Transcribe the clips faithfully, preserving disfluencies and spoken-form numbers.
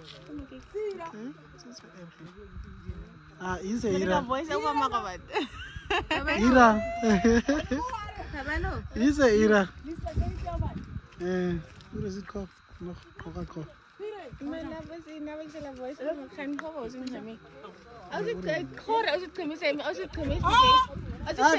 Ah, is Ira. Voice over Makabat. Ira. Is Ira. Eh, what is it called? No, Coca-Cola. My love is in never tell a voice. I can't cover in me. I was it called, I was it coming, I was it coming. I was it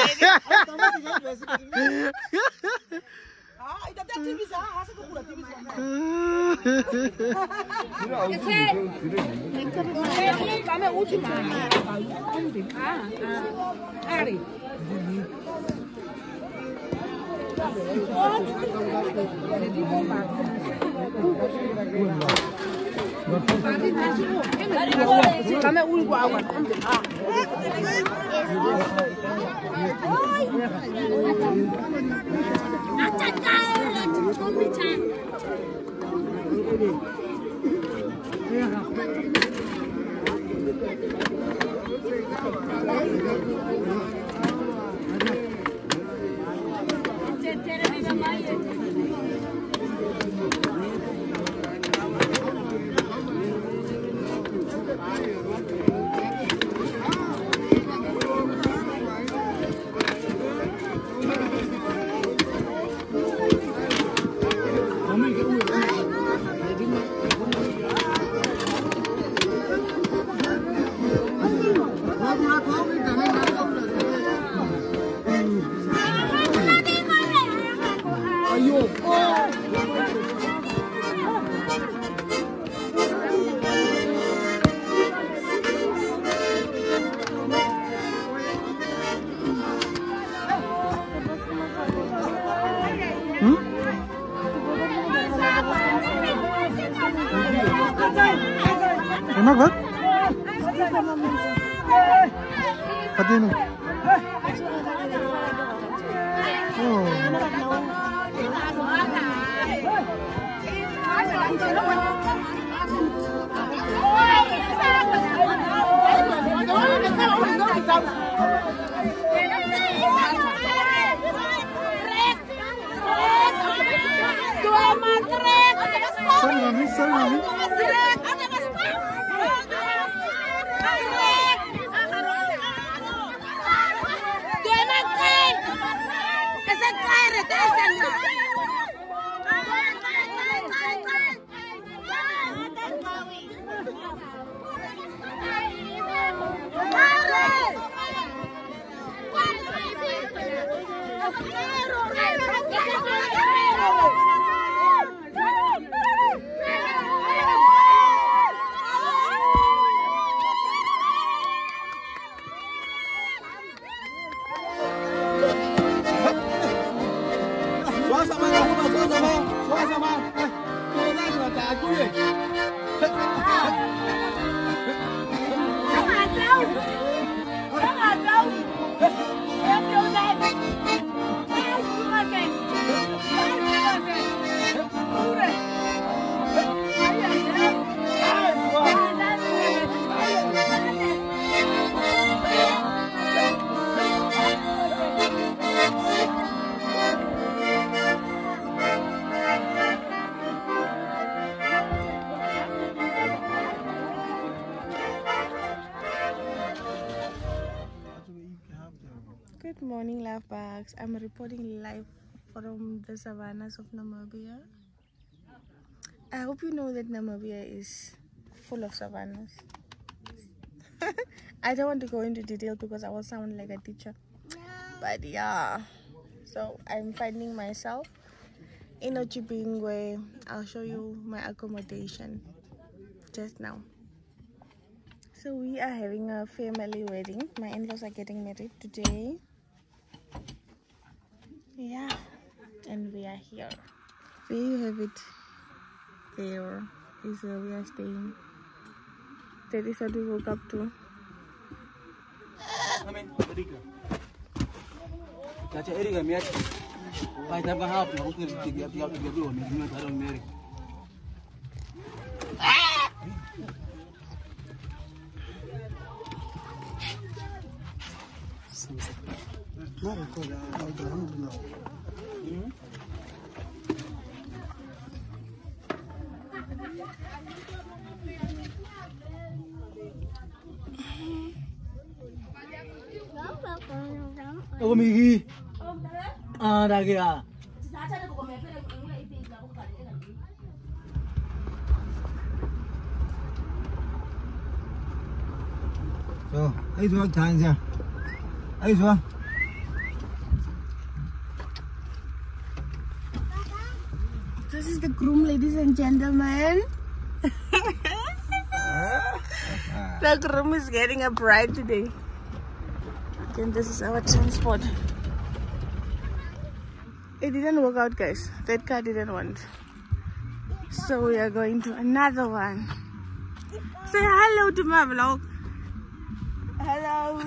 Enak banget. Pati ini. Oh. Sorry mami, sorry mami. Good morning, love bugs. I'm reporting live from the savannas of Namibia. I hope you know that Namibia is full of savannas. I don't want to go into detail because I will sound like a teacher. But yeah, so I'm finding myself in Otjibingwe. I'll show you my accommodation just now. So we are having a family wedding. My in-laws are getting married today. Yeah, and we are here. There you have it. There is where we are staying. That is what we woke up to. Oh, Migi. Ah, dah kira. So, ayo semua tahan saja. Ayo semua. This is the groom, ladies and gentlemen. The groom is getting a bride today. And this is our transport. It didn't work out, guys. That car didn't want. So we are going to another one. Say hello to my vlog. Hello.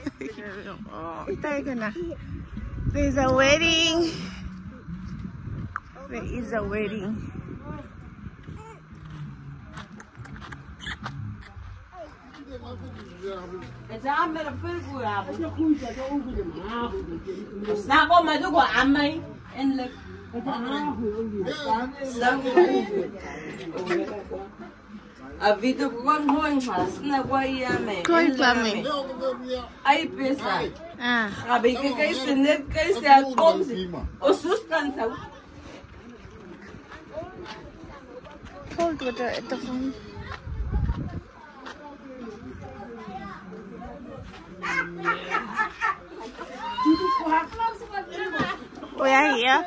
There's a wedding. There is a wedding. A vida com ruim, mas na Guaiame. Koi kami. Ai pesa. Ah. Sabi que kay sinet kay sa komsi. O sustan sa. Cold water at the phone. We are here.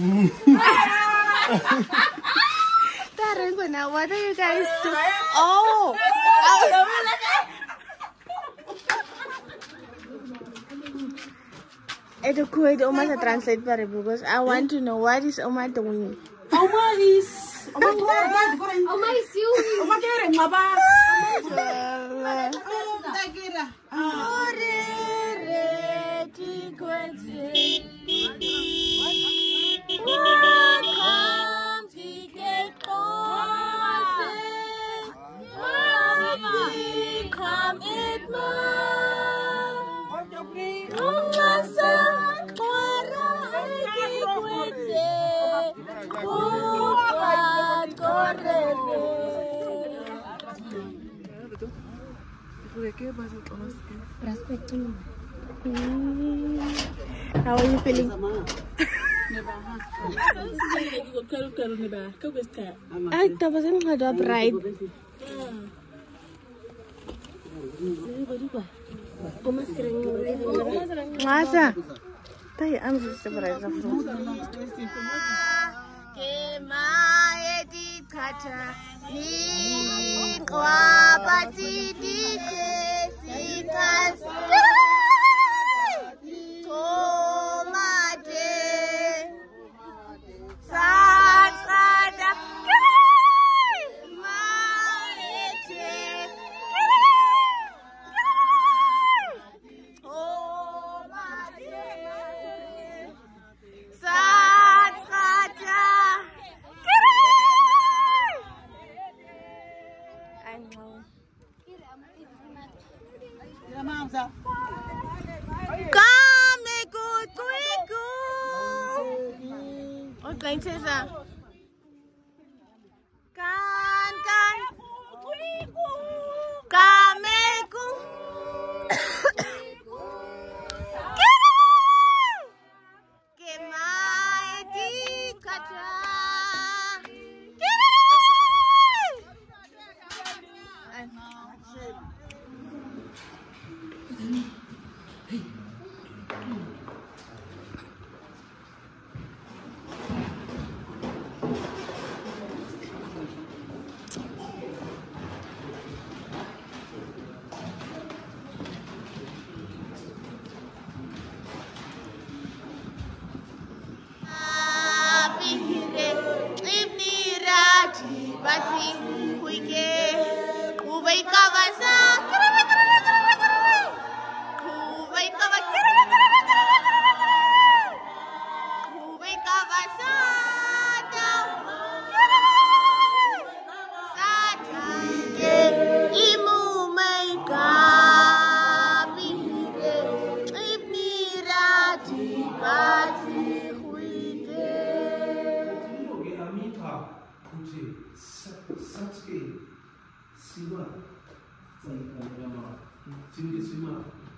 What are you guys doing? Oh! Edo kuwait Oma to translate for it because I want to know what is Oma doing. Oma is Oma Oma is you. Oma kere maba. Come eat How are you feeling? Ay, tapos ano nga daw, bride? Masa? Tayo, I'm just surprised of fruit. What kind is that? Kan kan. Kameku. Kemai di kata.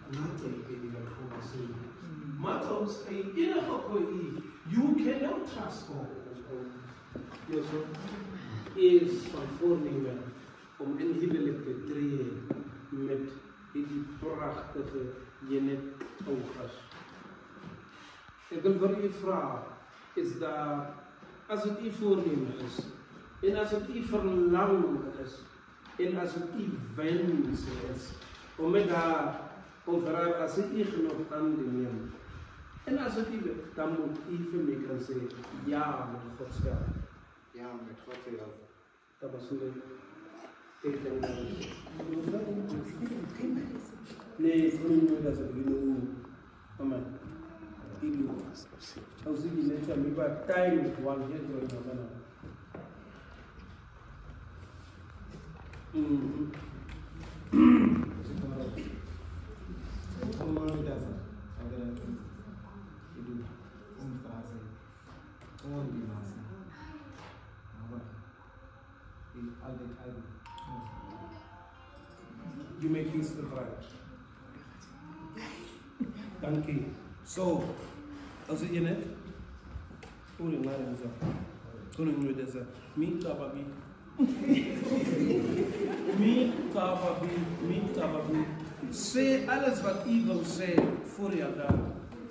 You cannot trust God. Is van voornemen om in huwelijk te treden met die prachtige Jenet Ogas. Ik wil voor u vragen, is dat als het uw voornemen is, en als het uw verlangen is, en als het uw wens is, om met haar overal als het u genoeg aan te nemen. En als het u wil, dan moet u voor mij gaan zeggen, ja, met Gods help. Ja, met Gods help. Dat was een ik denk dat nee, voor mij dat is het genoeg. Amen. Ilu. Als ik je net aan mij time one year door naar mij. Mhm. Como não dá essa? Agora eu do um frase. Como não dá essa? Agora e algo algo. You make things to right. Thank you. So, als je net, hoe je maar eens aan, hoe je moet eens aan, mi tababi, mi tababi, mi tababi. Zeg alles wat u wil zeggen voor je daar.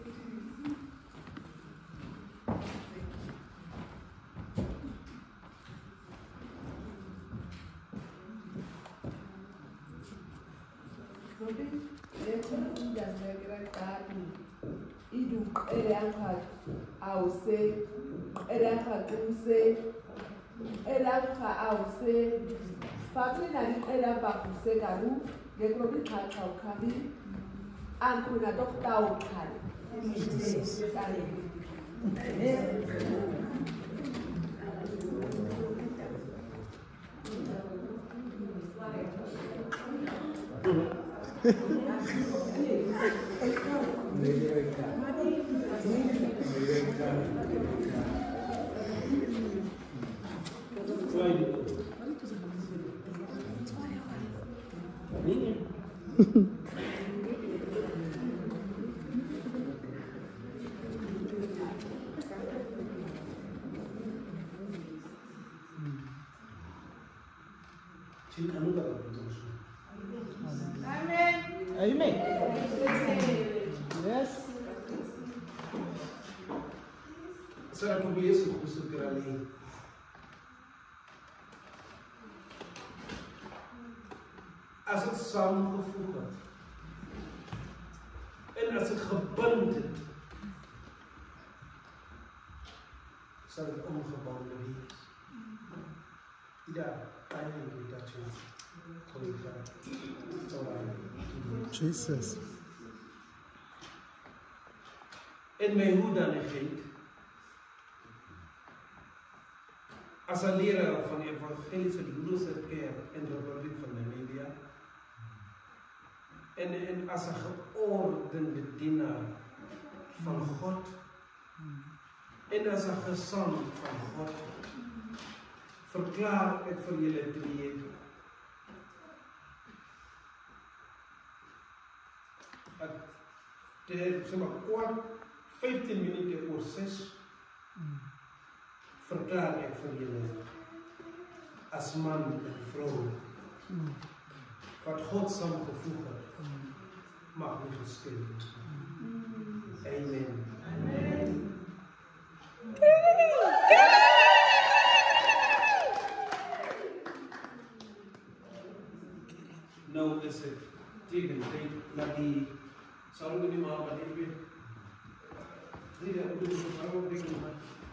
Idu eranka ause eranka kuse eranka ause family na ni eranka kuse karu gekrobi kaka ukabi ankuna dokta ukali Amen. Amen. Yes. Será que eu conheço o curso que era ali? Als het samengevoegd wordt en als het gebund is, zal het omgebouwd worden. Ja, eindelijk dat je Jesus. En mijn hoedanigheid als een leraar van de evangelische Lutherse kerk in de Republiek van Namibia en, en als een geordende dienaar van God en als een gezant van God verklaar ik voor jullie drieën de, zeg maar, kwart, vijftien minuten voor zes verklaar ik voor jullie als man en vrouw wat God samengevoegd heeft mag niet geschieden. Amen. Amen. Nou is het tegen de tijd naar die zou ik niet maar wat ik weet. Zie je, ik doe het ook niet meer.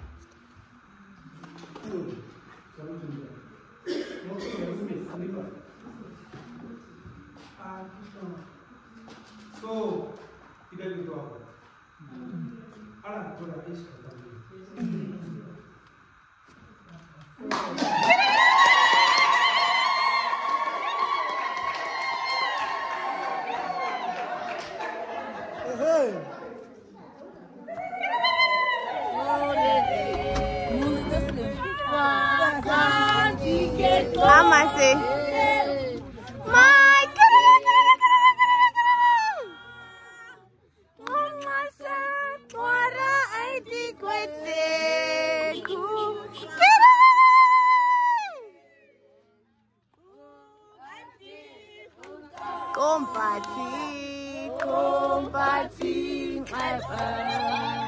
Goed, zou ik doen. Nog een keer, niet meer, niet meer. Ah, zo, ik denk het wel. Ah, voor de is het dan niet. Mama say, my Kompati, kompati, Eba.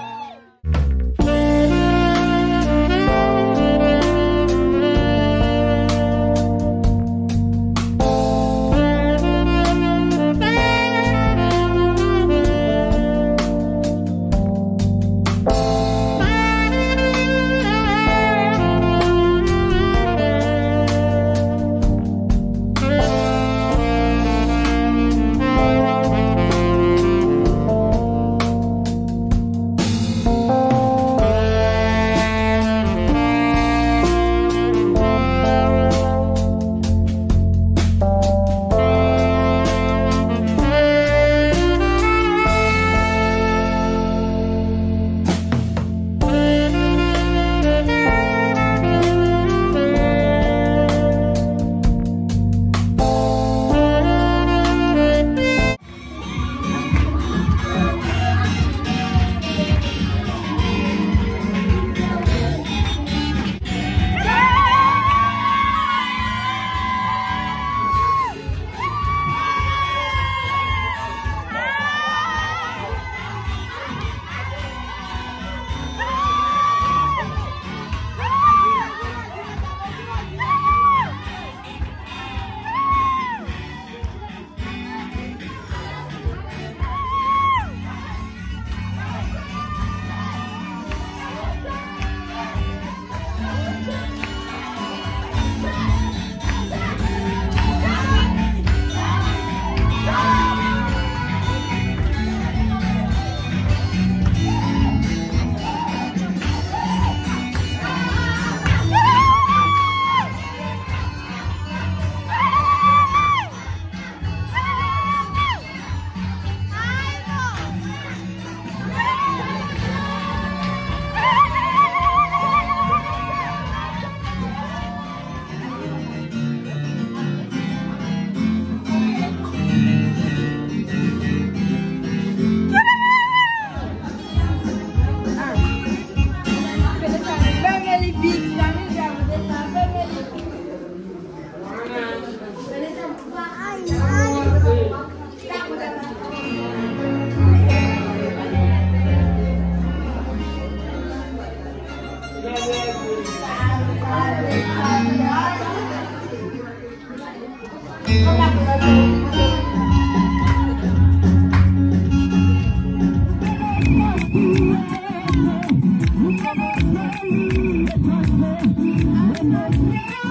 Yeah.